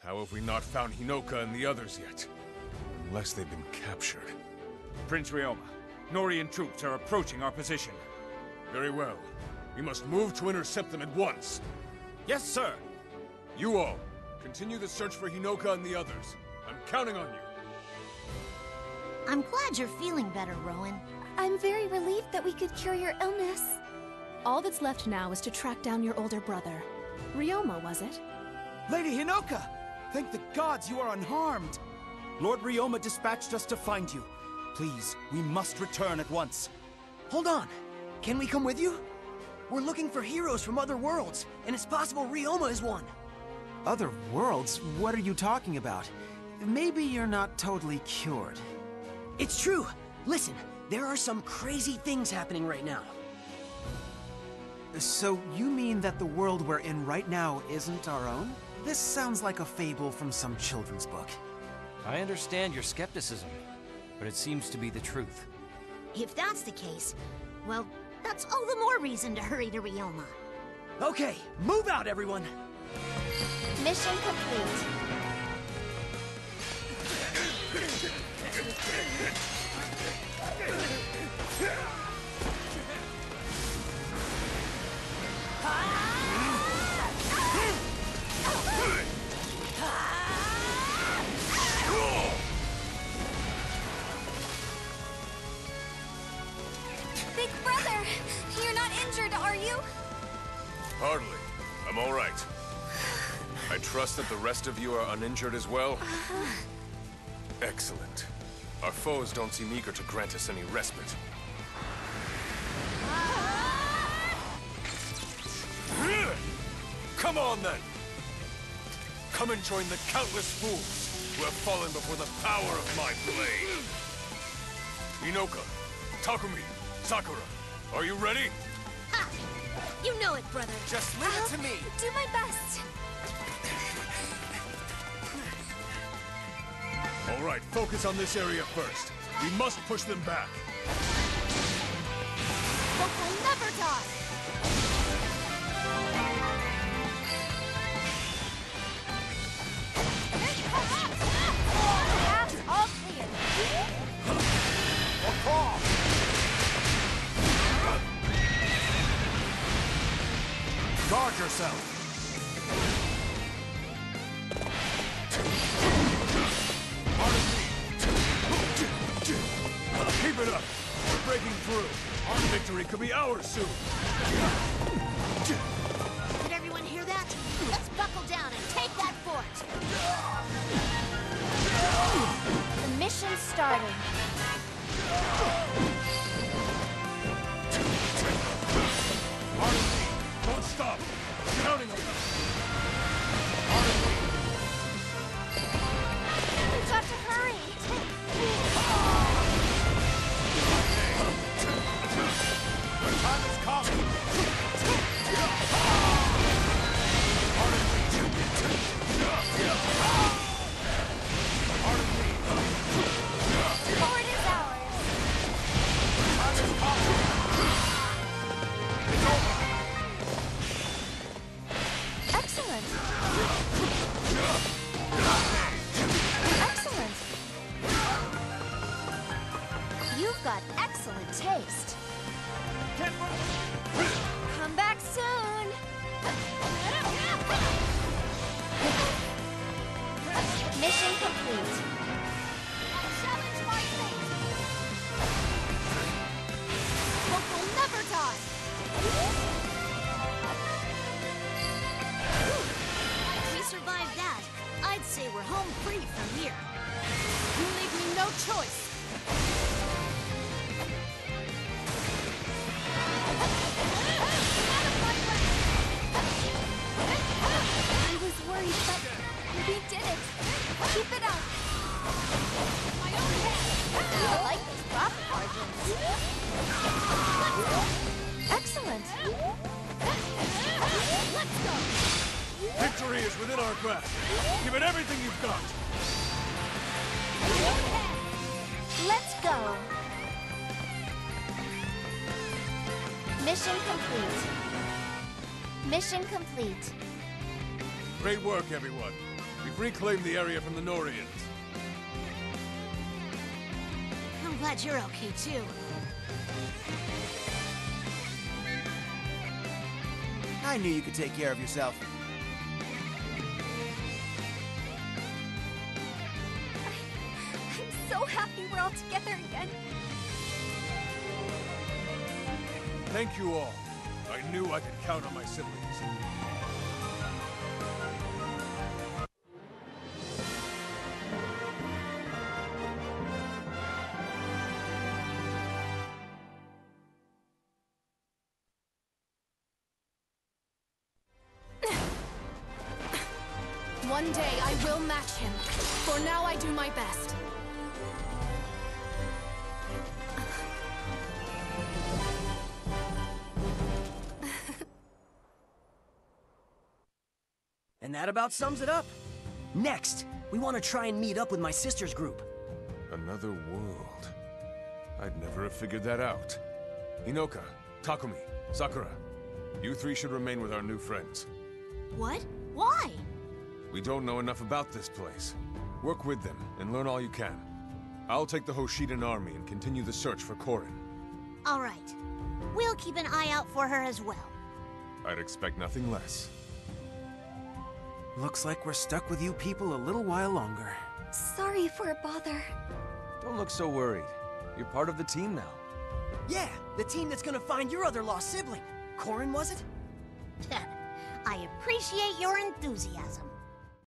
How have we not found Hinoka and the others yet? Unless they've been captured. Prince Ryoma, Norean troops are approaching our position. Very well. We must move to intercept them at once. Yes, sir! You all, continue the search for Hinoka and the others. I'm counting on you. I'm glad you're feeling better, Rowan. I'm very relieved that we could cure your illness. All that's left now is to track down your older brother. Ryoma, was it? Lady Hinoka! Thank the gods you are unharmed! Lord Ryoma dispatched us to find you. Please, we must return at once. Hold on. Can we come with you? We're looking for heroes from other worlds, and it's possible Ryoma is one. Other worlds? What are you talking about? Maybe you're not totally cured. It's true. Listen, there are some crazy things happening right now. So you mean that the world we're in right now isn't our own? This sounds like a fable from some children's book. I understand your skepticism, but it seems to be the truth. If that's the case, well, that's all the more reason to hurry to Ryoma. Okay, move out, everyone! Mission complete. Big brother, you're not injured, are you? Hardly. I'm all right. I trust that the rest of you are uninjured as well? Excellent. Our foes don't seem eager to grant us any respite. Come on, then! Come and join the countless fools who have fallen before the power of my blade! Hinoka, Takumi, Sakura, are you ready? Ha! You know it, brother. Just leave it to me! Do my best. All right, focus on this area first. We must push them back. Hope will never die. Paths all clear. Guard yourself! Keep it up. We're breaking through. Our victory could be ours soon. Did everyone hear that? Let's buckle down and take that fort. The mission's starting. Don't stop. I'm counting on you. We've got to hurry. The time has come. Fort is ours. Excellent. Excellent. You've got excellent taste. Come back soon. Mission complete. Challenge my fate. Hope will never die. If we survive that, I'd say we're home free from here. You leave me no choice. I was worried, but we did it. Keep it up. My own head. I like those profit margins. Excellent. Let's go. Victory is within our grasp. Give it everything you've got. Let's go. Mission complete. Mission complete. Great work, everyone. We've reclaimed the area from the Norians. I'm glad you're okay, too. I knew you could take care of yourself. I'm so happy we're all together again. Thank you all. I knew I could count on my siblings. One day I will match him. For now I do my best. And that about sums it up. Next, we want to try and meet up with my sister's group. Another world. I'd never have figured that out. Hinoka, Takumi, Sakura, you three should remain with our new friends. What? Why? We don't know enough about this place. Work with them and learn all you can. I'll take the Hoshidan army and continue the search for Korin. All right. We'll keep an eye out for her as well. I'd expect nothing less. Looks like we're stuck with you people a little while longer. Sorry for a bother. Don't look so worried. You're part of the team now. Yeah, the team that's gonna find your other lost sibling. Korin, was it? I appreciate your enthusiasm.